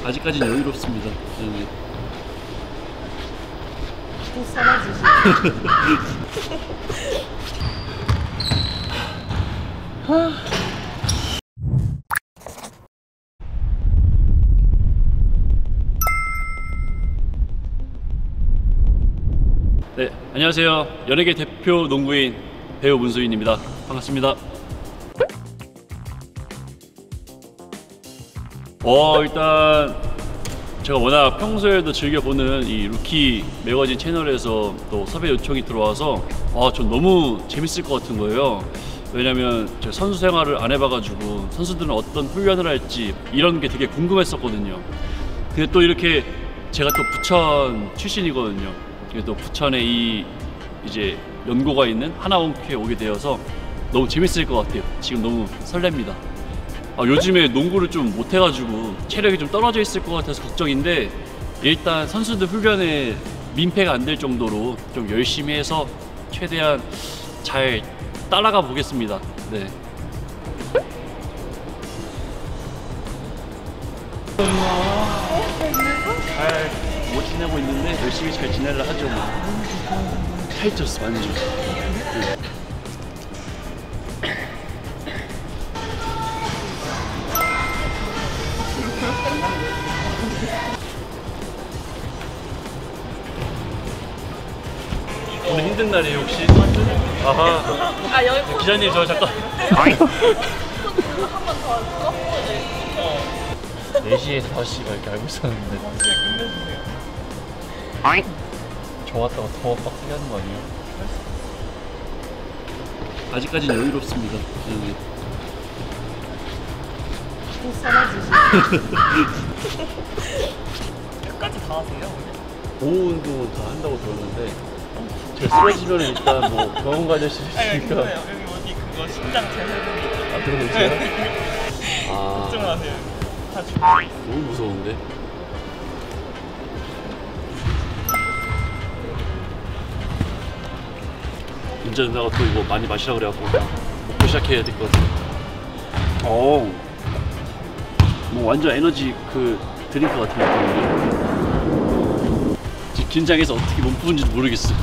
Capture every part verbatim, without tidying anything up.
아직까지는 여유롭습니다. 네. 또 사라지시. 네, 안녕하세요. 연예계 대표 농구인 배우 문수인입니다. 반갑습니다. 어, 일단 제가 워낙 평소에도 즐겨보는 이 루키 매거진 채널에서 또 섭외 요청이 들어와서 아, 전 너무 재밌을 것 같은 거예요. 왜냐면 제가 선수 생활을 안 해봐가지고 선수들은 어떤 훈련을 할지 이런 게 되게 궁금했었거든요. 근데 또 이렇게 제가 또 부천 출신이거든요. 또 부천에 이 이제 연고가 있는 하나원큐에 오게 되어서 너무 재밌을 것 같아요. 지금 너무 설렙니다. 아, 요즘에 농구를 좀 못해가지고 체력이 좀 떨어져 있을 것 같아서 걱정인데 일단 선수들 훈련에 민폐가 안 될 정도로 좀 열심히 해서 최대한 잘 따라가 보겠습니다. 네. 잘 못 지내고 있는데 열심히 잘 지내려 하죠. 뭐. 타이트스 완전. 네. 오늘 힘든 날이에요 혹시? 아하. 아 여기 기자님 저 잠깐. 한 번 더 할까? 네 시에서 다섯 시가 이렇게 알고 있었는데. 저 왔다가 더 빡세게 하는 거 아니에요? 아직까지는 여유롭습니다. 네. 또 사라지시. 끝까지 다 하세요? 오후 운동은 다 한다고 들었는데 제가 쓰러지면 일단 뭐 병원 가실 수 있으니까. 여기 어디 그거 심장 재해보기. 아, 그런 거 있어요? 아, 걱정 마세요. 다 죽. 너무 무서운데? 운전 누나가 또 이거 많이 마시라 그래갖고 먹고 시작해야 될 것 같아요. 어, 뭐 완전 에너지 그 드링크 같은 느낌인데 지금 긴장해서 어떻게 몸 푸는지도 모르겠어요.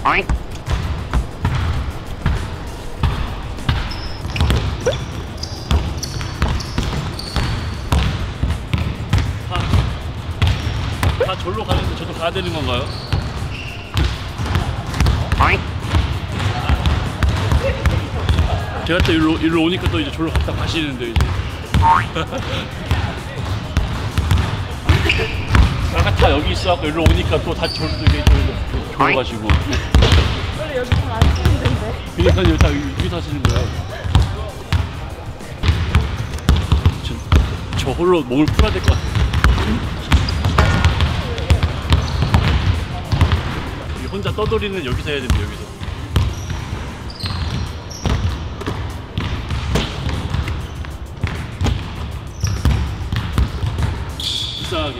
다, 다 절로 가는데 저도 가야 되는 건가요? 제가 또 일로, 일로 오니까 또 이제 절로 갔다 가시는데 이제 아까 다 여기 있어갖고 일로 오니까 또 다 절로 이게 절로 가시고. 원래 여기 잘 안 쓰는데. 그러니까 다 여기 사시는 거예요. 저, 저 홀로 몸을 풀어야 될 것 같아요. 혼자 떠돌이는 여기서 해야 된대. 여기서. 이상하게.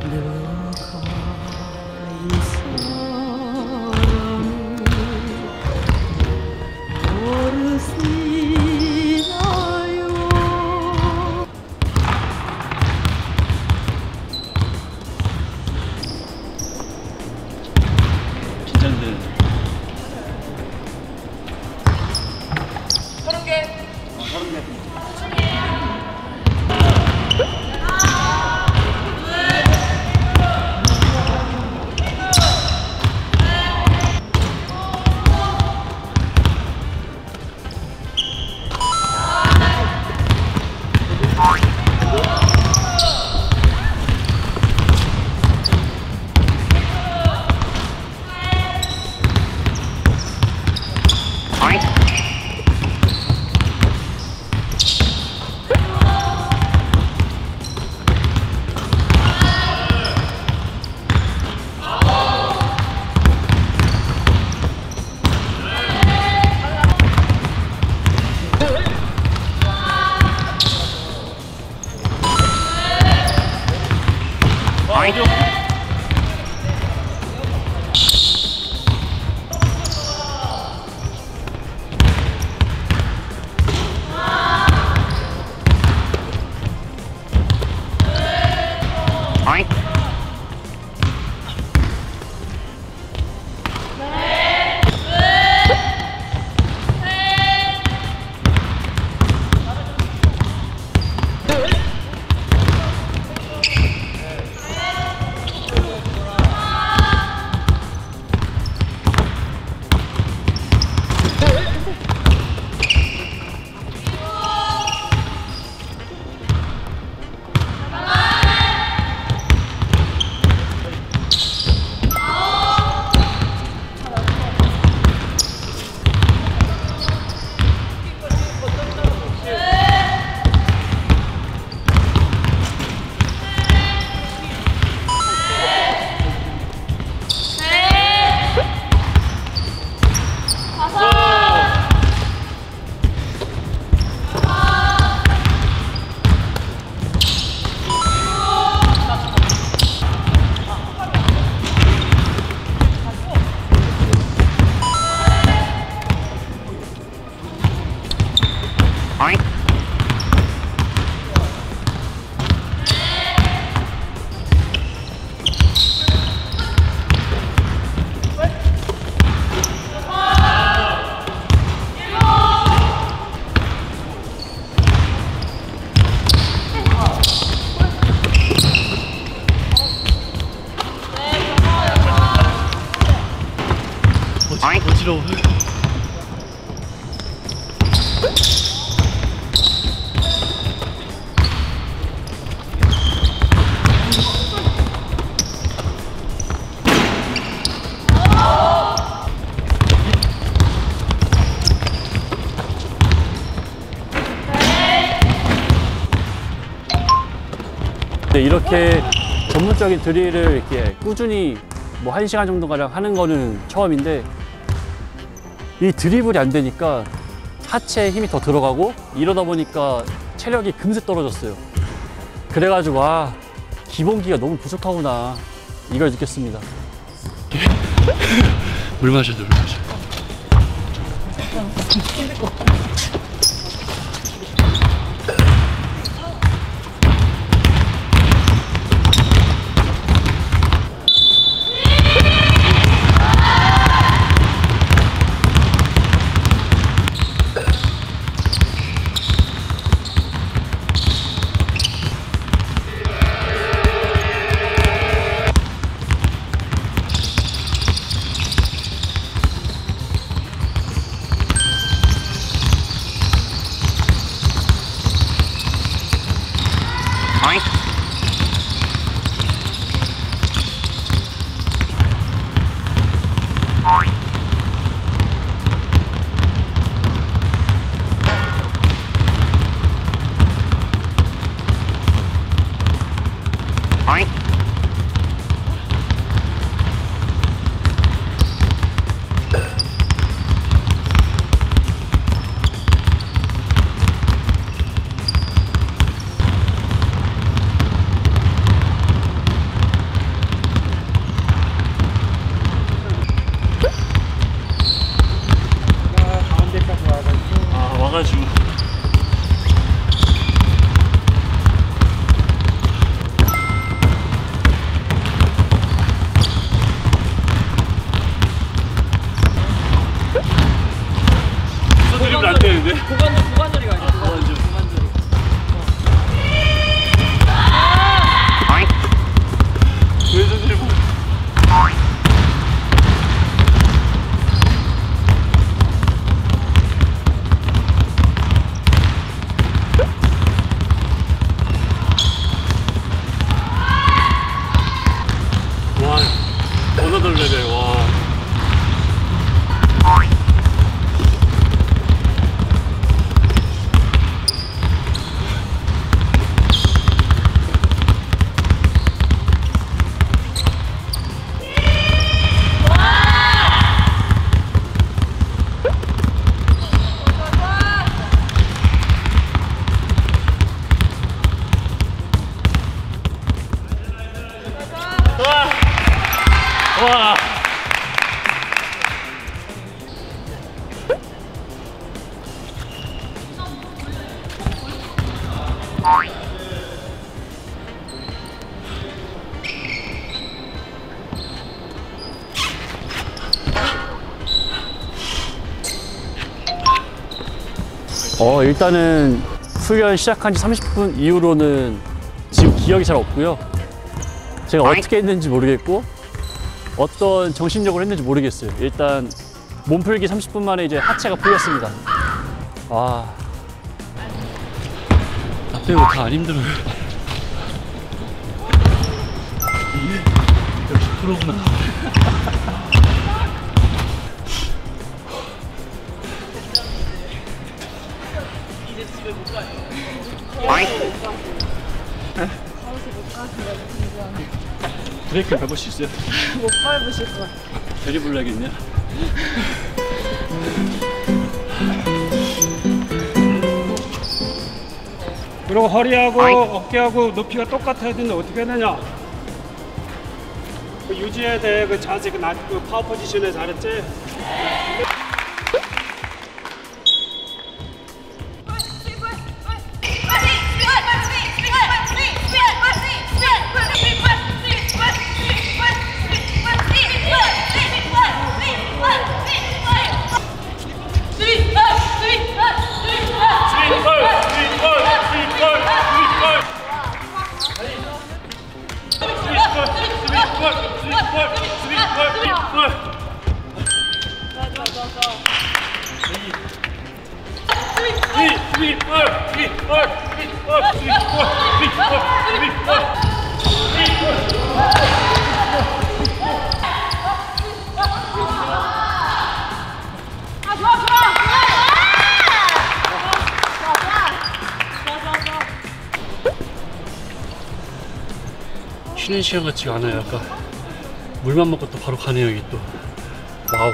긴장되는. 서른 개. 어, 서른 개. 어지러워. 네, 이렇게 전문적인 드릴을 이렇게 꾸준히 뭐 한 시간 정도 가량 하는 거는 처음인데, 이 드리블이 안 되니까 하체에 힘이 더 들어가고 이러다 보니까 체력이 금세 떨어졌어요. 그래가지고 아, 기본기가 너무 부족하구나 이걸 느꼈습니다. 물 마셔, 물 마셔. 와가지고 드리블 안 되는데? 고관절, 고관절이가 아니야. 고관절. 고관절. 왼손 드리블. 와, 어느덧 레벨. 와. 와. 어, 일단은 훈련 시작한 지 삼십 분 이후로는 지금 기억이 잘 없고요. 제가 어떻게 했는지 모르겠고 어떤 정신력으로 했는지 모르겠어요. 일단 몸풀기 삼십 분 만에 이제 하체가 풀렸습니다. 아, 나 빼고 다 안 힘들어요. 역시 프로구나. 브레이크 밟을 수 있어요? 못 밟으실 것 같아. 대리 불러야겠네요. 그리고 허리하고 어깨하고 높이가 똑같아야 되는데 어떻게 해야 되냐? 그 유지해야 돼. 그 자세, 그, 나, 그 파워 포지션에 잘했지? 쉬는 시간 같지가 않아요. 아까 물만 먹고 또 바로 가네요. 여기 또. 와우.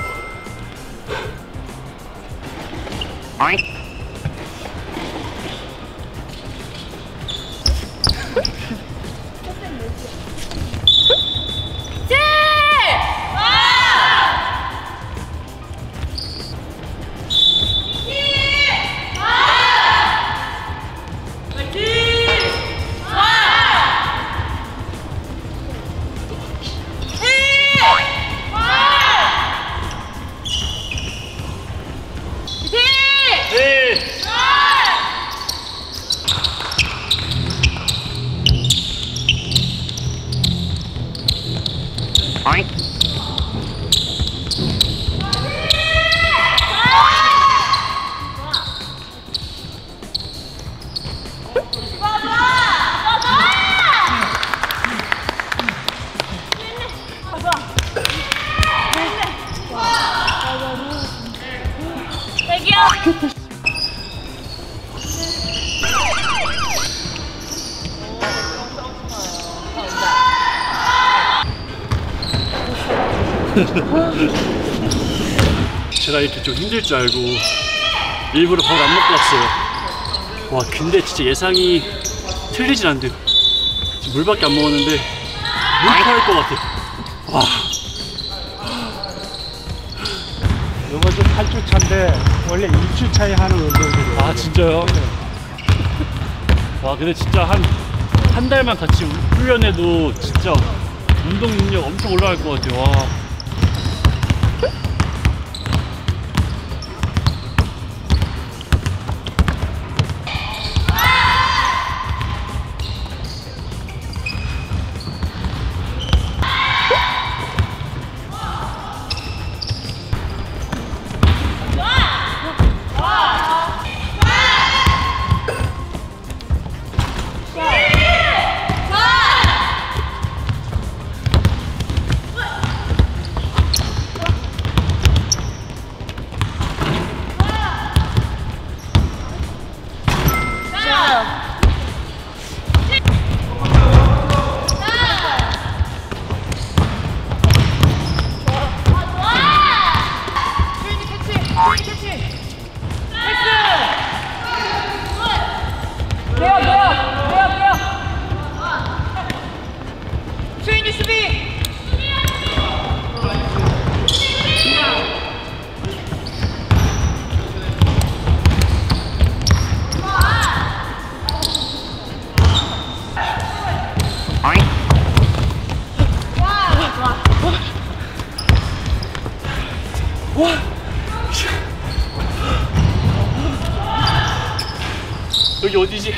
제가 이렇게 좀 힘들 줄 알고 일부러 밥을 안 먹고 왔어요. 와, 근데 진짜 예상이 틀리진 않대요. 지금 물밖에 안 먹었는데 물파할 것 같아. 와. 이거 좀 팔 주 차인데 원래 이 주 차에 하는 운동들이에요. 아, 진짜요? 와, 근데 진짜 한, 한 달만 같이 훈련해도 진짜 운동 능력 엄청 올라갈 것 같아요. 와. 여기 어디지?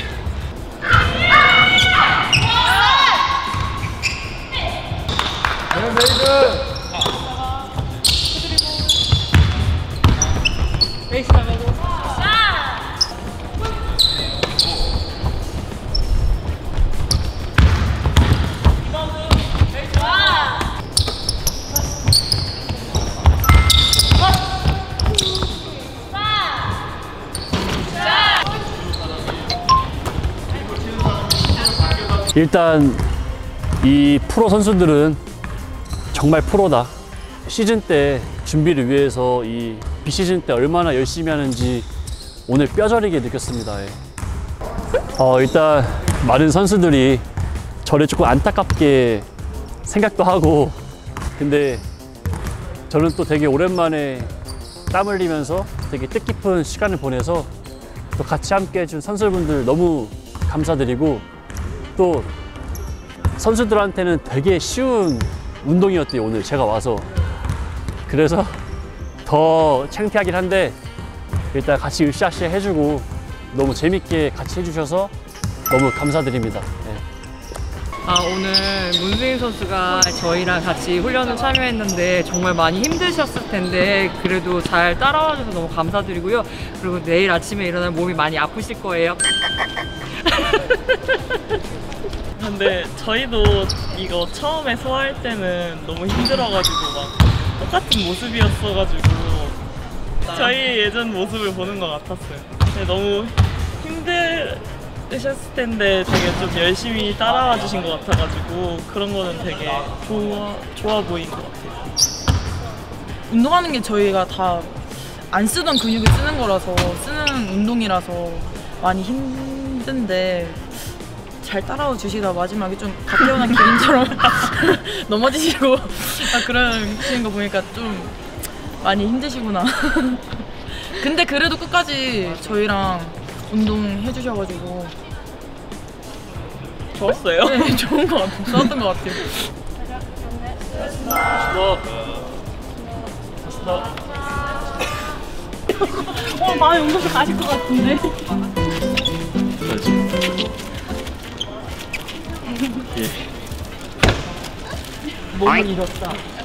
일단 이 프로 선수들은 정말 프로다. 시즌 때 준비를 위해서 이 비시즌 때 얼마나 열심히 하는지 오늘 뼈저리게 느꼈습니다. 예. 어, 일단 많은 선수들이 저를 조금 안타깝게 생각도 하고, 근데 저는 또 되게 오랜만에 땀 흘리면서 되게 뜻깊은 시간을 보내서 또 같이 함께 해준 선수분들 너무 감사드리고, 또 선수들한테는 되게 쉬운 운동이었대요, 오늘 제가 와서. 그래서 더 창피하긴 한데 일단 같이 으쌰으쌰 해주고 너무 재밌게 같이 해주셔서 너무 감사드립니다. 네. 아, 오늘 문수인 선수가 저희랑 같이 훈련을 참여했는데 정말 많이 힘드셨을 텐데 그래도 잘 따라와 줘서 너무 감사드리고요. 그리고 내일 아침에 일어나면 몸이 많이 아프실 거예요. 근데 저희도 이거 처음에 소화할 때는 너무 힘들어가지고 막 똑같은 모습이었어가지고 저희 예전 모습을 보는 것 같았어요. 근데 너무 힘드셨을 텐데 되게 좀 열심히 따라와 주신 것 같아가지고 그런 거는 되게 좋아, 좋아 보인 것 같아요. 운동하는 게 저희가 다 안 쓰던 근육을 쓰는 거라서 쓰는 운동이라서 많이 힘든데 잘 따라와 주시다 마지막에 좀 갓 태어난 기린처럼 넘어지시고 아, 그러시는 거 보니까 좀 많이 힘드시구나. 근데 그래도 끝까지 저희랑 운동해 주셔가지고 좋았어요? 네, 좋은 것 같아요. 좋았던 것 같아요. 어, 많이 운동실 가실 것 같은데? 예. 몸을 잃었다.